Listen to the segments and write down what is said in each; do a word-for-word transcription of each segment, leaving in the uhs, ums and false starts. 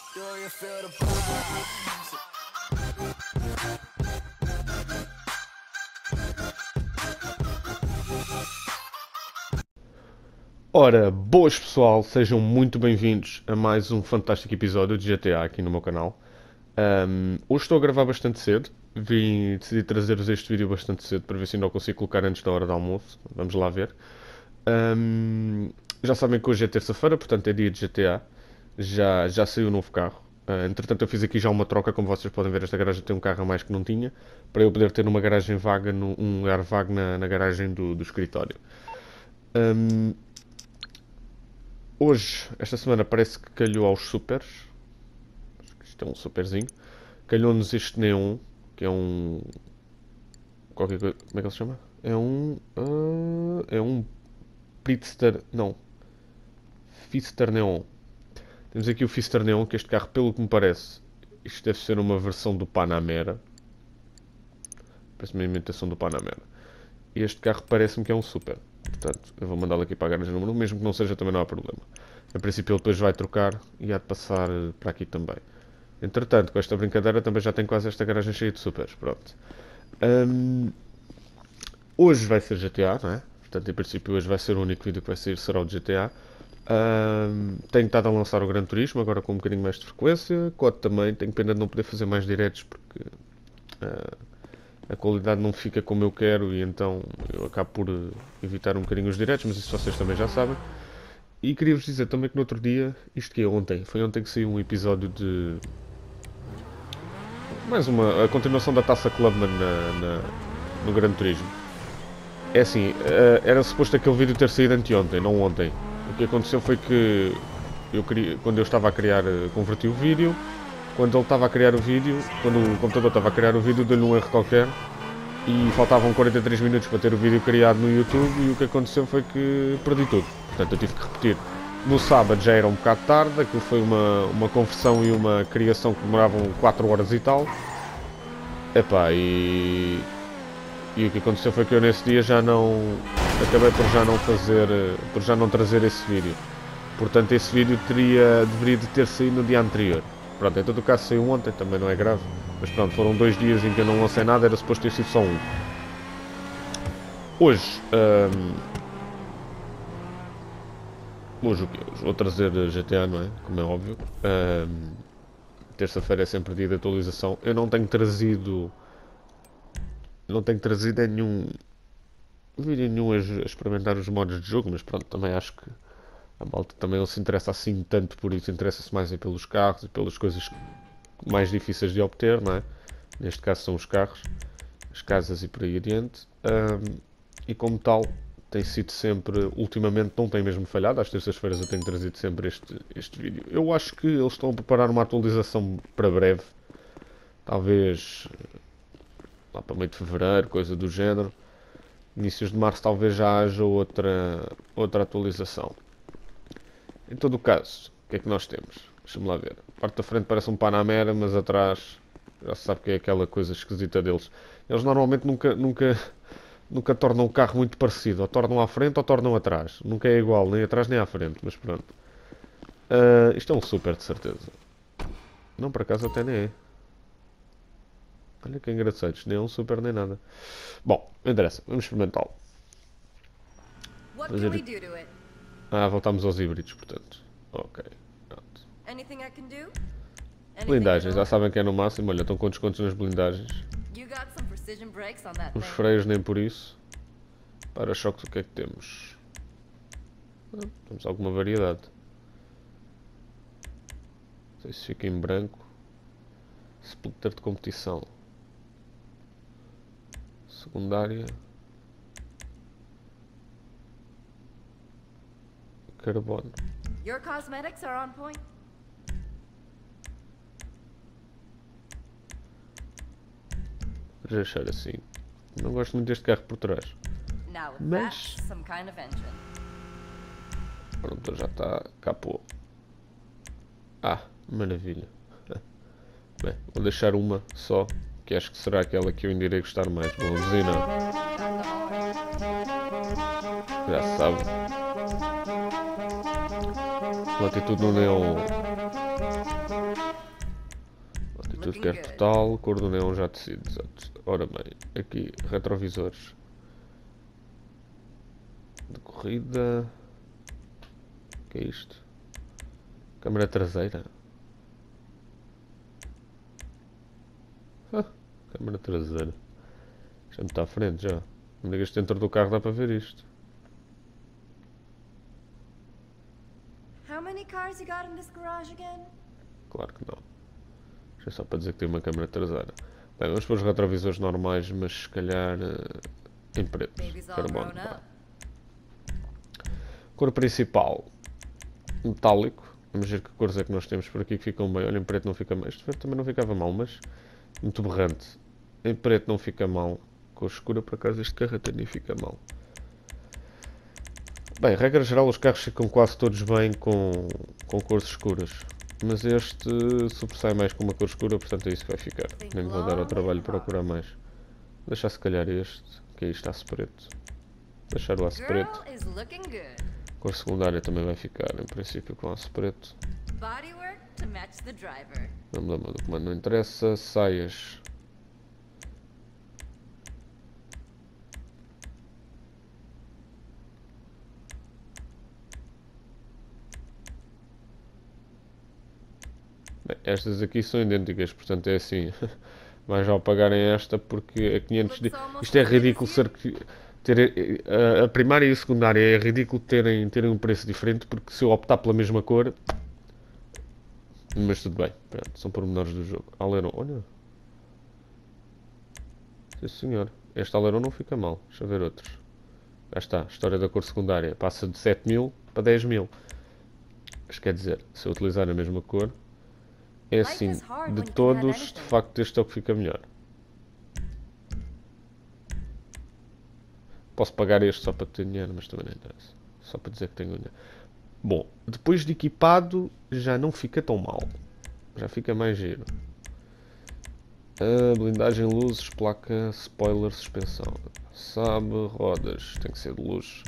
Do you feel the vibes? Ora, boas pessoal, sejam muito bem-vindos a mais um fantástico episódio de G T A aqui no meu canal. Um, hoje estou a gravar bastante cedo, vim decidi trazer-vos este vídeo bastante cedo para ver se ainda o consigo colocar antes da hora do almoço, vamos lá ver. Um, já sabem que hoje é terça-feira, portanto é dia de G T A, já, já saiu o novo carro. Uh, entretanto eu fiz aqui já uma troca, como vocês podem ver esta garagem tem um carro a mais que não tinha, para eu poder ter uma garagem vaga, no, um lugar vago na, na garagem do, do escritório. Um, Hoje, esta semana, parece que calhou aos supers. Acho que isto é um superzinho. Calhou-nos este Neon, que é um. Qualquer coisa. Como é que ele se chama? É um. Uh, é um. Pritzter. Não. Fister Neon. Temos aqui o Fister Neon, que este carro, pelo que me parece, isto deve ser uma versão do Panamera. Parece uma imitação do Panamera. E este carro parece-me que é um super. Portanto, eu vou mandá-lo aqui para a garagem número um, mesmo que não seja, também não há problema. A princípio ele depois vai trocar e há de passar para aqui também. Entretanto, com esta brincadeira também já tenho quase esta garagem cheia de supers. Pronto. Um, hoje vai ser G T A, não é? Portanto, em princípio hoje vai ser o único vídeo que vai sair, será o de G T A. Um, tenho estado a lançar o Gran Turismo, agora com um bocadinho mais de frequência. C O D também, tenho pena de não poder fazer mais diretos porque... Uh, a qualidade não fica como eu quero e então eu acabo por evitar um bocadinho os diretos, mas isso vocês também já sabem. E queria-vos dizer também que no outro dia, isto que é ontem, foi ontem que saiu um episódio de... mais uma, a continuação da Taça Clubman na, na, no Gran Turismo. É assim, era suposto aquele vídeo ter saído anteontem, não ontem. O que aconteceu foi que, eu queria, quando eu estava a criar, converti o vídeo. Quando ele estava a criar o vídeo, quando o computador estava a criar o vídeo, deu-lhe um erro qualquer e faltavam quarenta e três minutos para ter o vídeo criado no YouTube e o que aconteceu foi que perdi tudo. Portanto, eu tive que repetir. No sábado já era um bocado tarde, aquilo foi uma, uma conversão e uma criação que demoravam quatro horas e tal. Epá, e, e o que aconteceu foi que eu nesse dia já não... acabei por já não fazer, por já não trazer esse vídeo. Portanto, esse vídeo teria, deveria de ter saído no dia anterior. Pronto, em todo o caso saiu ontem, também não é grave. Mas pronto, foram dois dias em que eu não lancei nada, era suposto ter sido só um. Hoje... Um... Hoje o quê? Hoje vou trazer G T A, não é? Como é óbvio. Um... Terça-feira é sempre dia de atualização. Eu não tenho trazido... Não tenho trazido nenhum... vídeo nenhum a experimentar os modos de jogo, mas pronto, também acho que... A malta também não se interessa assim tanto por isso, interessa-se mais pelos carros e pelas coisas mais difíceis de obter, não é? Neste caso são os carros, as casas e por aí adiante. Um, e como tal, tem sido sempre, ultimamente não tem mesmo falhado, às terças-feiras eu tenho trazido sempre este, este vídeo. Eu acho que eles estão a preparar uma atualização para breve, talvez lá para meio de fevereiro, coisa do género. Inícios de março talvez já haja outra, outra atualização. Em todo o caso, o que é que nós temos? Deixa-me lá ver. A parte da frente parece um Panamera, mas atrás já se sabe que é aquela coisa esquisita deles. Eles normalmente nunca, nunca, nunca tornam o carro muito parecido. Ou tornam à frente ou tornam atrás. Nunca é igual, nem atrás nem à frente, mas pronto. Uh, isto é um super, de certeza. Não, por acaso até nem é. Olha que engraçado, isto nem é um super nem nada. Bom, não interessa, vamos experimentá-lo. Fazer... Ah, voltamos aos híbridos, portanto. Ok, pronto. Blindagens, já sabem que é no máximo. Olha, estão com descontos nas blindagens. Os freios nem por isso. Para-choques, o que é que temos? Ah, temos alguma variedade. Não sei se fica em branco. Splitter de competição. Secundária. Carbono. Your cosmetics are on point. Vou achar assim. Não gosto muito deste carro por trás. Mas... Kind of pronto, já está capô. Ah, maravilha. Bem, vou deixar uma só, que acho que será aquela que eu ainda irei gostar mais. Vou buzinar. Já se sabe. Latitude no neon. Atitude quer total, cor do neon já decide, exato. Ora bem, aqui, retrovisores. De corrida. O que é isto? Câmara traseira. Ah, câmara traseira. Já me está à frente já. Não digas que dentro do carro dá para ver isto. How many cars you got in this garage again? Claro que não. Isto é só para dizer que tem uma câmara traseira. Bem, vamos pôr os retrovisores normais, mas se calhar uh, em preto. Baby's all Carbono. grown up. Cor principal. Metálico. Vamos ver que cores é que nós temos por aqui que ficam bem. Olha, em preto não fica mal. Este preto também não ficava mal, mas muito berrante. Em preto não fica mal. Cor escura, por acaso, este carro até nem fica mal. Bem, regra geral, os carros ficam quase todos bem com, com cores escuras. Mas este sobressai mais com uma cor escura, portanto é isso que vai ficar. Nem me vou dar ao trabalho de procurar mais. Vou deixar se calhar este, que aí está-se preto. Deixar o aço preto. Girl is looking good. Cor secundária também vai ficar, em princípio, com aço preto. Bodywork to match the driver. Não me lembro do comando, não interessa. Saias. Bem, estas aqui são idênticas, portanto é assim. Mais ao pagarem esta porque é quinhentos di... Isto é ridículo ser que... ter a, a primária e a secundária é ridículo terem, terem um preço diferente porque se eu optar pela mesma cor. Mas tudo bem, pronto, são pormenores do jogo. Alerão, olha. Sim senhor. Este alerão não fica mal. Deixa eu ver outros. Já está, história da cor secundária. Passa de sete mil para dez mil. Mas quer dizer, se eu utilizar a mesma cor. É assim, de todos, de facto este é o que fica melhor. Posso pagar este só para ter dinheiro, mas também não interessa. Só para dizer que tenho dinheiro. Bom, depois de equipado já não fica tão mal. Já fica mais giro. A blindagem, luzes, placa, spoiler, suspensão. Sabe, rodas, tem que ser de luxo.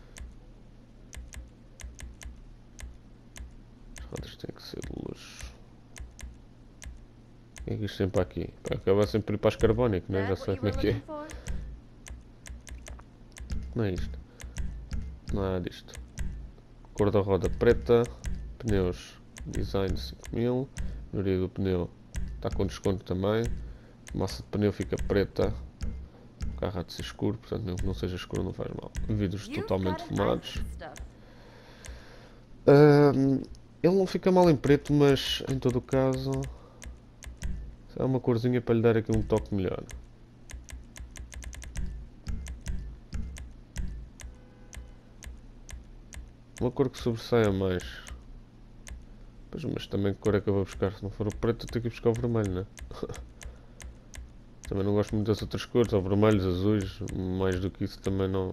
As rodas têm que ser de luxo. O que é que isto tem para aqui? Acaba sempre ir para as carbónico, né? Já sei como é que é. Não é isto. Nada disto. Cor da roda preta. Pneus design cinco mil. A maioria do pneu está com desconto também. A massa de pneu fica preta. O carro há de ser escuro, portanto mesmo que não seja escuro não faz mal. Vidros totalmente fumados. Um, ele não fica mal em preto, mas em todo o caso é uma corzinha para lhe dar aqui um toque melhor. Uma cor que sobressaia mais. Pois, mas também que cor é que eu vou buscar? Se não for o preto, eu tenho que ir buscar o vermelho, né? Também não gosto muito das outras cores, ou vermelhos, azuis, mais do que isso também não.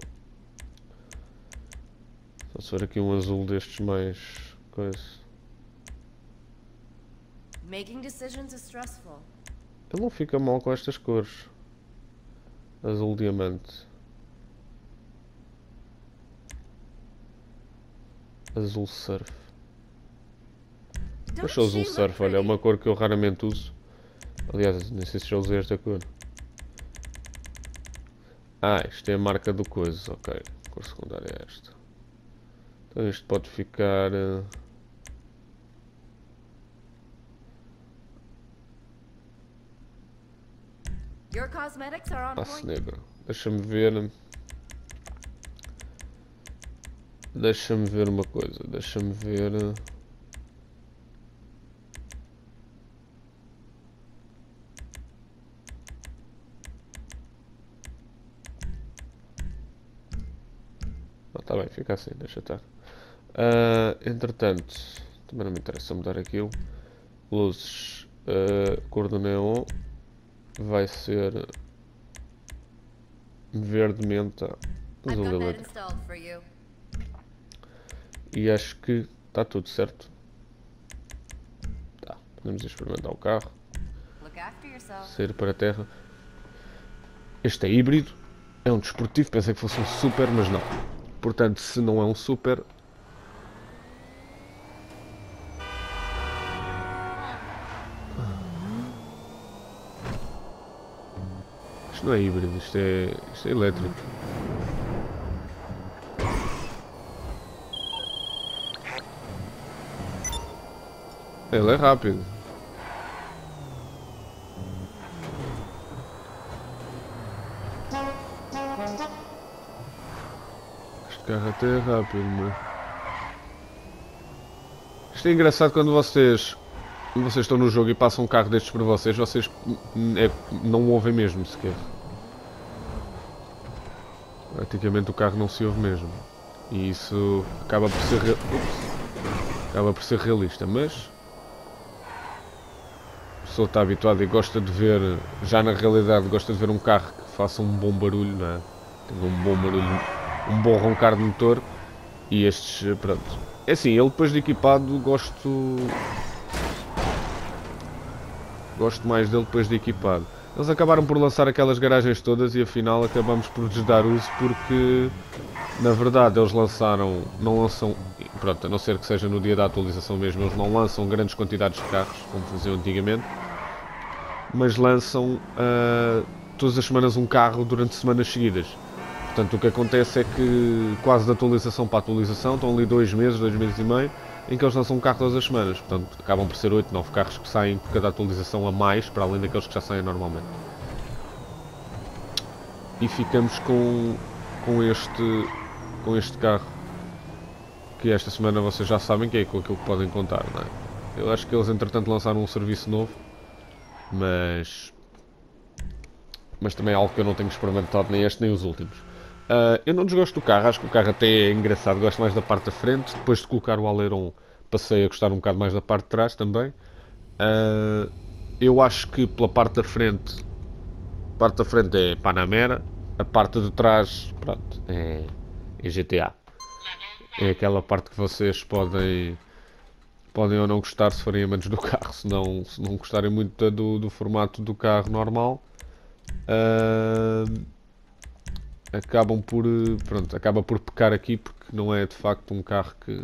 Só se for aqui um azul destes mais coisa. Making decisions is stressful. Ele não fica mal com estas cores. Azul diamante. Azul surf. Mas o azul surf, olha, é uma cor que eu raramente uso. Aliás, nem sei se já usei esta cor. Ah, isto é a marca do coisa, ok. A cor secundária é esta. Então isto pode ficar... Uh... Your cosmetics are on Passe point. negro. Deixa-me ver... Deixa-me ver uma coisa. Deixa-me ver... Está bem, fica assim, deixa estar. Uh, entretanto, também não me interessa mudar aquilo. Luzes, uh, cor do neon vai ser verde menta, azul elétrico. E acho que está tudo certo. Tá, podemos experimentar o carro. Sair para a terra. Este é híbrido, é um desportivo, pensei que fosse um super, mas não. Portanto, se não é um super... Isto não é híbrido, isto é, isto é elétrico. Ele é rápido. Este carro até é rápido, mas... Isto é engraçado quando vocês... Quando vocês estão no jogo e passam um carro destes por vocês, vocês é, não o ouvem mesmo sequer. Praticamente o carro não se ouve mesmo. E isso acaba por ser... Re... Acaba por ser realista, mas... A pessoa está habituada e gosta de ver, já na realidade gosta de ver um carro que faça um bom barulho, não é? Tenha um bom barulho, um bom roncar de motor. E estes, pronto. É assim, ele depois de equipado, gosto... Gosto mais dele depois de equipado. Eles acabaram por lançar aquelas garagens todas e afinal acabamos por lhes dar uso porque, na verdade, eles lançaram, não lançam, pronto, a não ser que seja no dia da atualização mesmo, eles não lançam grandes quantidades de carros, como faziam antigamente, mas lançam uh, todas as semanas um carro durante semanas seguidas. Portanto, o que acontece é que quase de atualização para atualização, estão ali dois meses, dois meses e meio, em que eles lançam um carro todas as semanas. Portanto, acabam por ser oito, nove carros que saem por cada atualização a mais, para além daqueles que já saem normalmente. E ficamos com, com, este, com este carro, que esta semana vocês já sabem que é com aquilo que podem contar, não é? Eu acho que eles entretanto lançaram um serviço novo, mas... Mas também é algo que eu não tenho experimentado, nem este nem os últimos. Uh, eu não desgosto do carro, acho que o carro até é engraçado, gosto mais da parte da frente. Depois de colocar o alerón passei a gostar um bocado mais da parte de trás também. Uh, eu acho que pela parte da frente, a parte da frente é Panamera, a parte de trás, pronto, é, é G T A. É aquela parte que vocês podem, podem ou não gostar se forem amantes do carro, se não, se não gostarem muito do, do formato do carro normal. Uh, acabam por, pronto, acaba por pecar aqui porque não é de facto um carro que,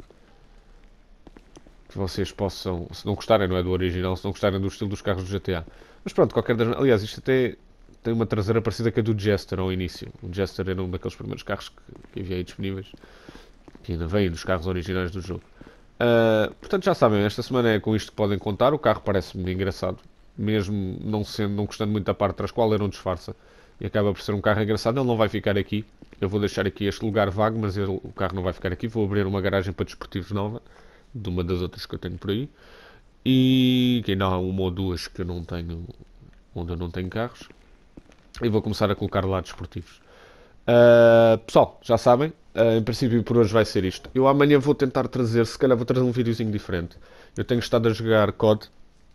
que vocês possam, se não gostarem, não é do original, se não gostarem do estilo dos carros do G T A. Mas pronto, qualquer das, aliás, isto até tem uma traseira parecida com a do Jester ao início. O Jester era um daqueles primeiros carros que, que havia aí disponíveis, que ainda vêm dos carros originais do jogo. Uh, portanto, já sabem, esta semana é com isto que podem contar. O carro parece-me engraçado, mesmo não, sendo, não gostando muito da parte de trás, qual era um disfarça. E acaba por ser um carro engraçado. Ele não vai ficar aqui. Eu vou deixar aqui este lugar vago, mas ele, o carro não vai ficar aqui. Vou abrir uma garagem para desportivos nova, de uma das outras que eu tenho por aí. E que ainda há uma ou duas que eu não tenho, onde eu não tenho carros. E vou começar a colocar lá desportivos. Uh, pessoal, já sabem. Uh, em princípio por hoje vai ser isto. Eu amanhã vou tentar trazer, se calhar vou trazer um videozinho diferente. Eu tenho estado a jogar C O D.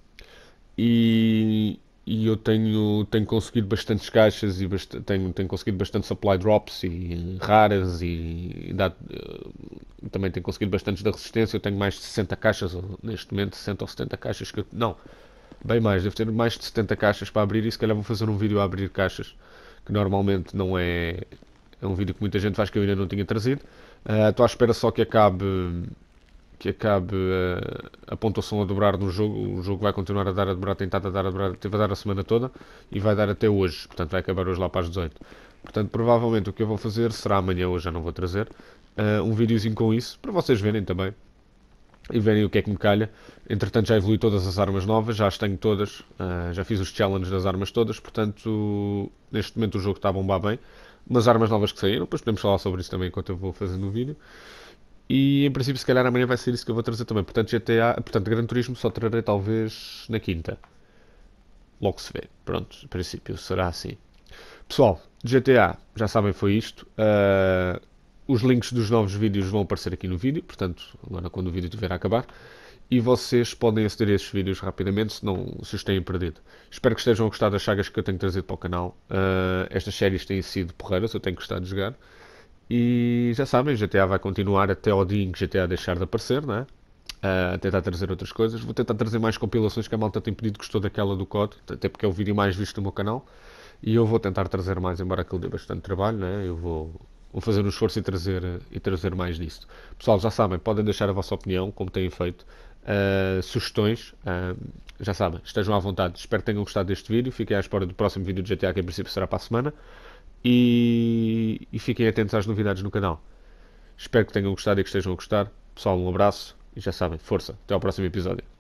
E... E eu tenho, tenho conseguido bastantes caixas e bast tenho, tenho conseguido bastante supply drops e raras e, e dá, uh, também tenho conseguido bastantes da resistência. Eu tenho mais de sessenta caixas, ou, neste momento sessenta ou setenta caixas que eu, não, bem mais, devo ter mais de setenta caixas para abrir e se calhar vou fazer um vídeo a abrir caixas, que normalmente não é, é um vídeo que muita gente faz que eu ainda não tinha trazido. Uh, estou à espera só que acabe... que acabe a, a pontuação a dobrar no jogo. O jogo vai continuar a dar a dobrar, tentar a dar a dobrar, teve a dar a semana toda e vai dar até hoje, portanto vai acabar hoje lá para as dezoito. Portanto, provavelmente o que eu vou fazer será amanhã, hoje já não vou trazer, uh, um videozinho com isso, para vocês verem também e verem o que é que me calha. Entretanto já evolui todas as armas novas, já as tenho todas, uh, já fiz os challenges das armas todas, portanto neste momento o jogo está a bombar bem. Umas armas novas que saíram, depois podemos falar sobre isso também enquanto eu vou fazendo o vídeo. E em princípio se calhar amanhã vai ser isso que eu vou trazer também. Portanto, G T A, portanto, Gran Turismo só trarei talvez na quinta. Logo se vê. Pronto, em princípio será assim. Pessoal, G T A, já sabem, foi isto. Uh, os links dos novos vídeos vão aparecer aqui no vídeo, portanto, agora quando o vídeo estiver a acabar. E vocês podem aceder a esses vídeos rapidamente, se não se os têm perdido. Espero que estejam a gostar das sagas que eu tenho trazido para o canal. Uh, estas séries têm sido porreiras, eu tenho gostado de jogar. E já sabem, G T A vai continuar até ao dia em que G T A deixar de aparecer, não é? Uh, tentar trazer outras coisas. Vou tentar trazer mais compilações que a malta tem pedido, gostou daquela do C O D, até porque é o vídeo mais visto do meu canal. E eu vou tentar trazer mais, embora aquilo dê bastante trabalho, né? Eu vou, vou fazer um esforço e trazer, e trazer mais disso. Pessoal, já sabem, podem deixar a vossa opinião, como têm feito. uh, sugestões, uh, já sabem, estejam à vontade. Espero que tenham gostado deste vídeo. Fiquem à espera do próximo vídeo de G T A, que em princípio será para a semana. E, e fiquem atentos às novidades no canal. Espero que tenham gostado e que estejam a gostar. Pessoal, um abraço e já sabem, força. Até ao próximo episódio.